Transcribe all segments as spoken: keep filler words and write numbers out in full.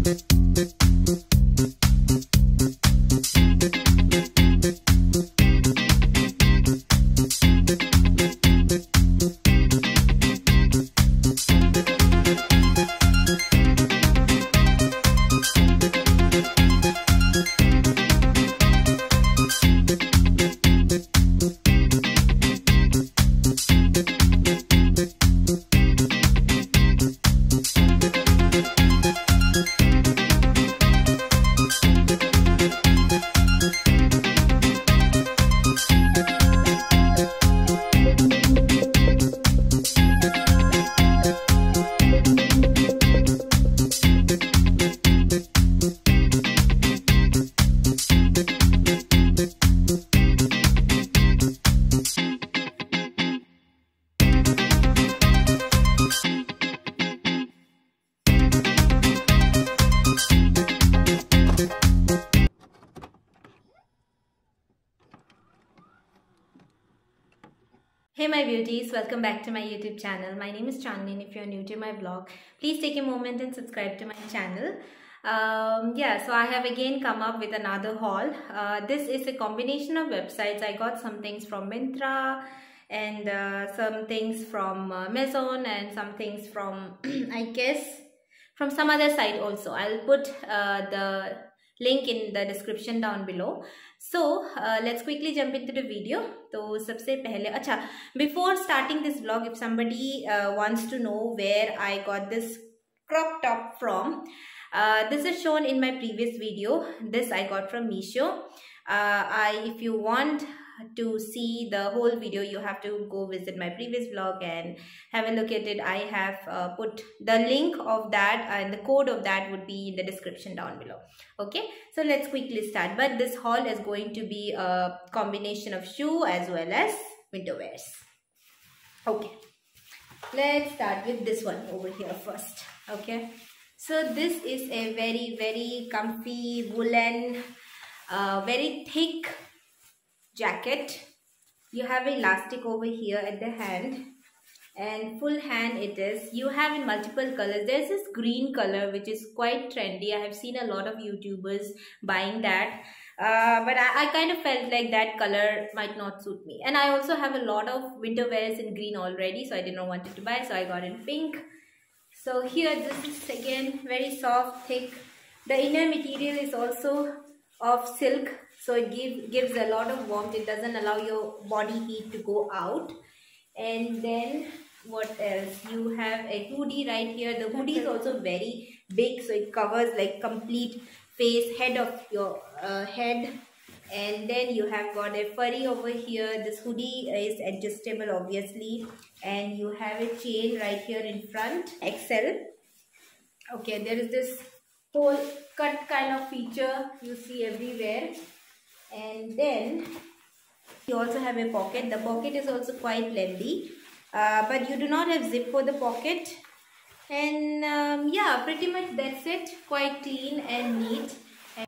Hey my beauties, welcome back to my YouTube channel. My name is Chandni and if you're new to my vlog, please take a moment and subscribe to my channel. Um, yeah, so I have again come up with another haul. Uh, this is a combination of websites. I got some things from Myntra and uh, some things from uh, Amazon and some things from, I guess, from some other site also. I'll put uh, the link in the description down below. So uh, let's quickly jump into the video. So सबसे पहले अच्छा before starting this vlog, if somebody uh, wants to know where I got this crop top from, uh, this is shown in my previous video. This I got from Meesho. Uh, I if you want to see the whole video, you have to go visit my previous vlog and have a look at it. I have uh, put the link of that and the code of that would be in the description down below. Okay, so let's quickly start. But this haul is going to be a combination of shoe as well as winter wears. Okay, let's start with this one over here first. Okay, so this is a very very comfy woolen, uh, very thick jacket. You have elastic over here at the hand and full hand it is. You have in multiple colors. There's this green color which is quite trendy. I have seen a lot of YouTubers buying that, uh, but I, I kind of felt like that color might not suit me, and I also have a lot of winter wears in green already, so I did not want it to buy, so I got in pink. So here this is again very soft, thick. The inner material is also of silk, so it give, gives a lot of warmth. It doesn't allow your body heat to go out. And then what else? You have a hoodie right here. The hoodie is also very big, so it covers like complete face, head of your uh, head. And then you have got a furry over here. This hoodie is adjustable obviously, and you have a chain right here in front. X L. Okay, there is this whole cut kind of feature you see everywhere. And then you also have a pocket. The pocket is also quite lengthy, uh, but you do not have zip for the pocket. And um, yeah, pretty much that's it. Quite clean and neat. And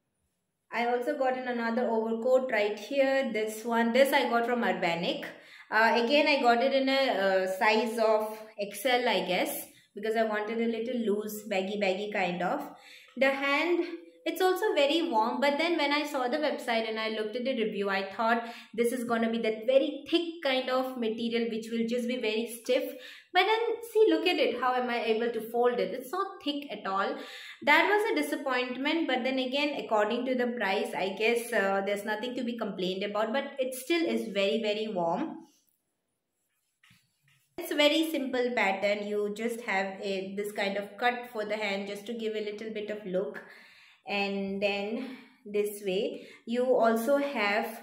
I also got in another overcoat right here. This one, this I got from Urbanic. Uh, again, I got it in a uh, size of X L, I guess, because I wanted a little loose, baggy, baggy kind of. The hand, it's also very warm, but then when I saw the website and I looked at the review, I thought this is going to be that very thick kind of material which will just be very stiff. But then see, look at it, how am I able to fold it? It's not thick at all. That was a disappointment, but then again, according to the price, I guess uh, there's nothing to be complained about, but it still is very very warm. It's a very simple pattern. You just have a this kind of cut for the hand just to give a little bit of look. And then this way you also have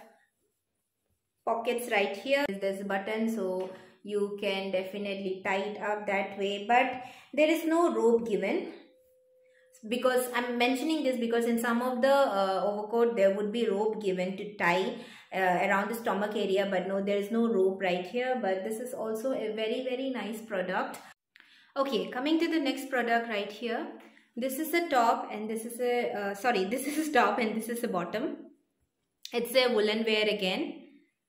pockets right here. There's a button, so you can definitely tie it up that way, but there is no rope given. Because I'm mentioning this because in some of the uh, overcoat there would be rope given to tie uh, around the stomach area, but no, there is no rope right here. But this is also a very very nice product. Okay, coming to the next product right here. This is a top and this is a uh, sorry this is a top and this is a bottom. It's a woolen wear again.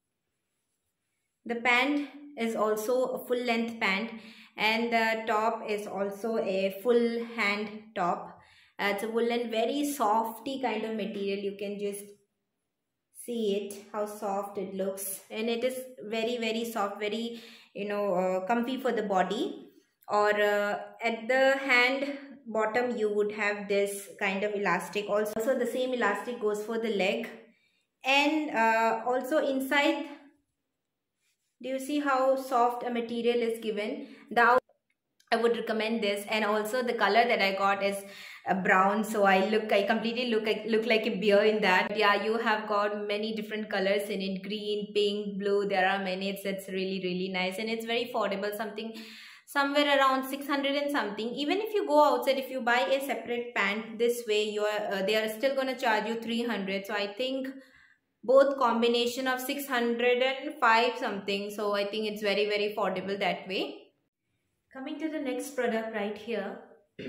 The pant is also a full length pant and the top is also a full hand top. Uh, it's a woolen, very softy kind of material. You can just see it, how soft it looks, and it is very very soft, very, you know, uh, comfy for the body. Or uh, at the hand bottom you would have this kind of elastic. Also the same elastic goes for the leg, and uh, also inside, do you see how soft a material is given? The I would recommend this. And also the color that I got is uh, brown, so I look I completely look like look like a bear in that. Yeah, you have got many different colors in it: green, pink, blue. There are many. It's, it's really really nice, and it's very affordable, something somewhere around six hundred and something. Even if you go outside, if you buy a separate pant this way, you are uh, they are still going to charge you three hundred. So I think both combination of six hundred and five something, so I think it's very very affordable that way. Coming to the next product right here,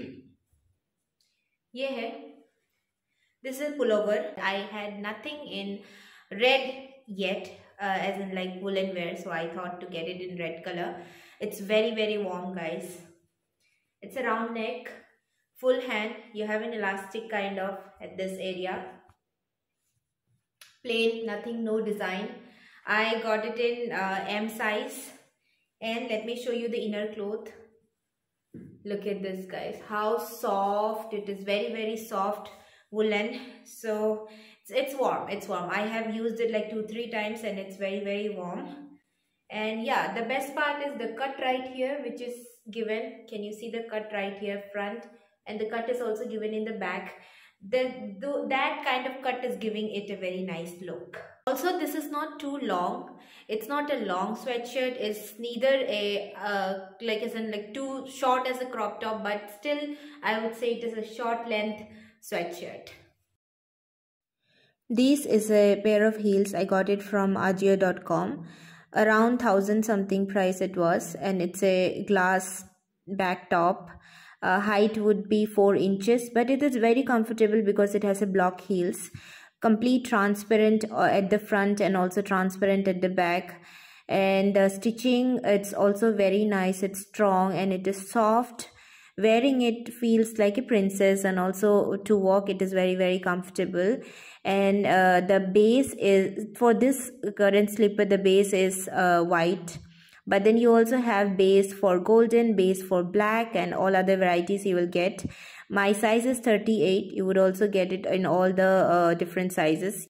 ये है, this is pullover. I had nothing in red yet, uh, as in like woolen wear, so I thought to get it in red color. It's very very warm, guys. It's a round neck, full hand. You have an elastic kind of at this area. Plain, nothing, no design. I got it in uh, M size. And let me show you the inner cloth. Look at this, guys, how soft it is. Very very soft woolen. So it's, it's warm, it's warm. I have used it like two three times and it's very very warm. And yeah, the best part is the cut right here, which is given. Can you see the cut right here front? And the cut is also given in the back. The, the that kind of cut is giving it a very nice look. Also, this is not too long. It's not a long sweatshirt. It's neither a uh, like as in like too short as a crop top, but still I would say it is a short length sweatshirt. This is a pair of heels. I got it from ajio dot com. Around thousand something price it was, and it's a glass back top. Uh, height would be four inches, but it is very comfortable because it has a block heels. Complete transparent at the front and also transparent at the back. And the stitching, it's also very nice. It's strong and it is soft. Wearing it feels like a princess, and also to walk it is very very comfortable. And uh, the base is, for this current slipper, the base is uh, white. But then you also have base for golden, base for black, and all other varieties you will get. My size is thirty-eight. You would also get it in all the uh, different sizes.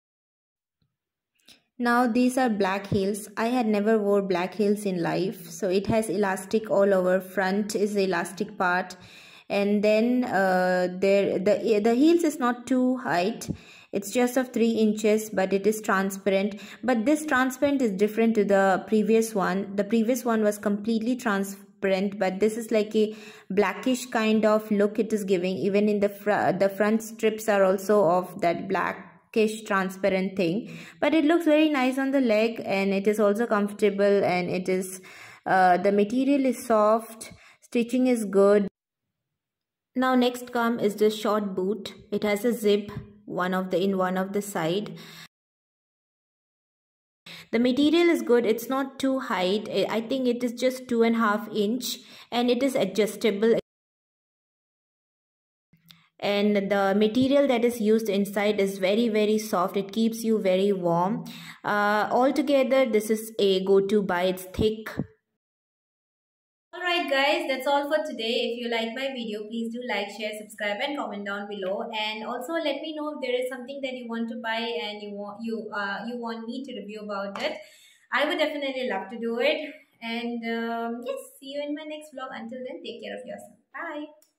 Now these are black heels. I had never wore black heels in life. So it has elastic all over. Front is the elastic part. And then uh, there the, the heels is not too height. It's just of three inches, but it is transparent. But this transparent is different to the previous one. The previous one was completely transparent, but this is like a blackish kind of look it is giving. Even in the fr the front strips are also of that blackish transparent thing. But it looks very nice on the leg, and it is also comfortable, and it is uh, the material is soft. Stitching is good. Now next come is the short boot. It has a zip. One of the in one of the side. The material is good. It's not too height. I think it is just two and a half inch, and it is adjustable. And the material that is used inside is very very soft. It keeps you very warm. Uh, altogether, this is a go-to buy. It's thick. Alright guys, that's all for today. If you like my video, please do like, share, subscribe and comment down below. And also let me know if there is something that you want to buy and you want you uh you want me to review about it. I would definitely love to do it. And um, yes, see you in my next vlog. Until then, take care of yourself. Bye.